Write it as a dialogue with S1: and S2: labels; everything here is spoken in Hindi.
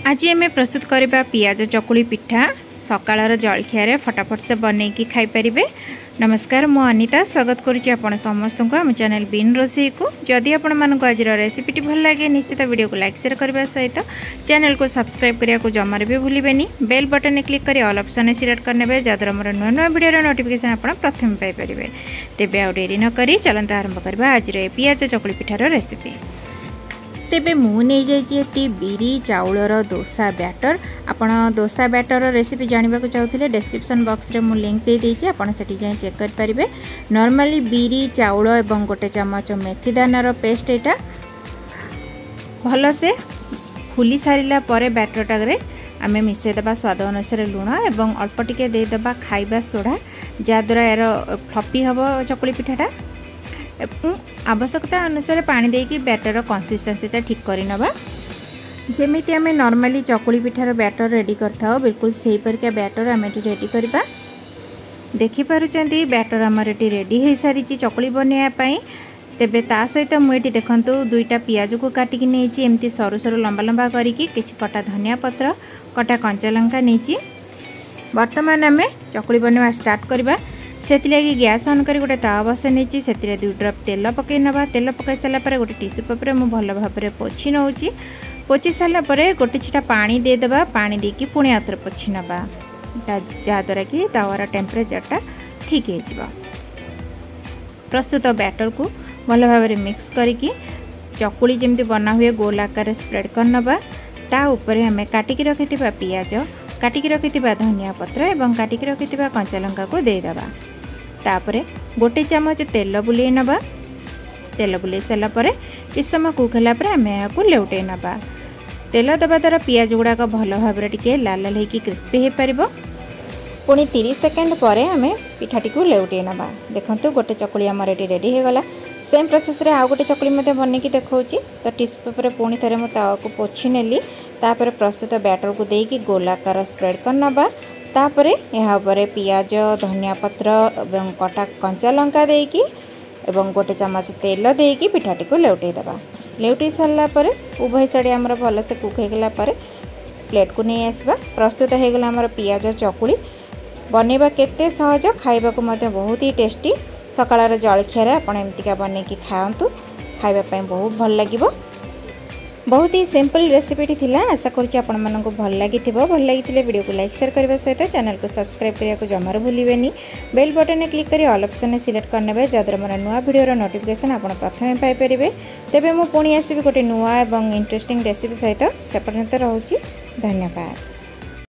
S1: आज आम प्रस्तुत करवा पियाज चकुली पिठा सकाळर जलखिया फटाफट से बनईकी खाईपारे। नमस्कार, मु अनिता स्वागत करुच्ची आपण समस्त को आम चैनल बीन रोसई को। जदि आपण मानक आज रेसिपीटी भल लगे निश्चित वीडियो को लाइक शेयर करने सहित चैनल को सब्सक्राइब करने को जमार भी भूलें। बेल बटन क्लिक कर ऑल ऑप्शन सिलेक्ट करने जद्वारा मोर नुआ नुआ वीडियो नोटिफिकेशन आप प्रथम पाइपर। तेज आ डेरी नक चलते आरंभ करवा आज पियाज चकुली पिठार रेसिपी। तेबे मुझे बिरी चाउलर डोसा बैटर आपण डोसा बैटर रेसिपी जानवा चाहते डिस्क्रिप्शन बॉक्स रे मु लिंक दे देछि, आपण सेठी जाय चेक कर पारिबे। नॉर्मली बिरी चाउल एवं गोटे चमच मेथी दानार पेस्ट एटा भल से फुली सारिला परे बैटरटा रे आमे मिसई देबा स्वाद अनुसार लुण एवं अल्प टिके दे देबा खाइबा सोडा जद्वारा यार फ्लफी हबो चकुली पिठाटा। आवश्यकता अनुसार पानी देकी बैटर कंसिस्टेंसीटा ठीक करनबा। जेमिति आमे नॉर्मली चकुली पिठार बैटर रेडी करथाओ बिल्कुल सही परका बैटर आमे रेडी करबा। देखि पारुचंती बैटर हमर एटी रेडी हे सारी चकुली बनेया पई। तेबे ता सहित मुएटी देखंतु दुईटा पियाज को काटिकी नेछि एमती सरू सरू लंबा लंबा करिकी किछि कटा धनिया पत्र कटा कंचा लंका नेछि। वर्तमान आमे चकुली बनेवा स्टार्ट करबा। सेति लगी गैस ऑन कर गोटे तावा बसा नहीं से 2 ड्रप तेल पकई नवा। तेल पकई सारा पर गोटे टिश्यू पेपर में भल भाव में पोछि नौची। पोछि सारा पर गोटे छिटा पानी दे देबा। पानी देकी पुणी आउथरे पोछि नबा जहाँद्वारा कि तावार टेम्परेचरटा ठीक हो। प्रस्तुत बैटर को भल भाव में मिक्स करिकी चकुली जमती बना हुए गोल आकार स्प्रेड कर नबा। ता ऊपर आम काटिकी रखिथिबा पियाज काटिकी रखिथिबा धनिया पत्र एवं काटिकी रखिथिबा कंचा लंका को दे देबा। तापरे गोटे चमच तेल बुले नबा। तेल बुले सारा पर किस समय कुक होला पर आम या लेउटे नबा। तेल दबा द्वारा पियाज गुड़ाक भल भाव टिके लाल लाल होकर क्रिस्पी हो पार। पुणी 30 सेकेंड पर आम पिठाटी को लेउटे नबा। देखंतु गोटे चकुली आमर ये रेडी हो गला। सेम प्रोसेस रे आउ गोटे चकुली मते बनेकी देखौची। तो टिश्यू पेपर पुणी थे मु तावा को पोछि नेली। तापर प्रस्तुत बैटर को देकी गोलाकार स्प्रेड कर नबा। तापर यहाँ पर पियाज धनिया पत्र एवं कटा कंचा लंका देकी एवं गोटे चमच तेल देकी पिठाटी को लेउटे देबा। लेउटे सारा पर उभय साइड आमर भल से कुक हो गला पर प्लेट को नहीं आसबा। प्रस्तुत हो गला आमर पियाज चकुली। बनेबा केते सहज, खाइबा को मते बहुत ही टेस्टी। सकाळर जलखिया आपण एमतिका बनेकी खाआंतु, खाइबा पई बहुत भल लागिबो। बहुत ही सिंपल रेसिपीटी थिला। आशा करूँ आपण मानक भल लगी वीडियो को लाइक शेयर करने सहित चैनल को सब्सक्राइब करने को जमार भूलें। बेल बटन क्लिक कर ऑल ऑप्शन सिलेक्ट करने जद्वारा मोर नुआ वीडियो नोटिफिकेशन आप प्रथम पाइपर। तेबे मु पुणी आसबि गोटे नुआ एवं इंटरेस्टिंग रेसिपी सहित से पर्यंत रहूची। धन्यवाद।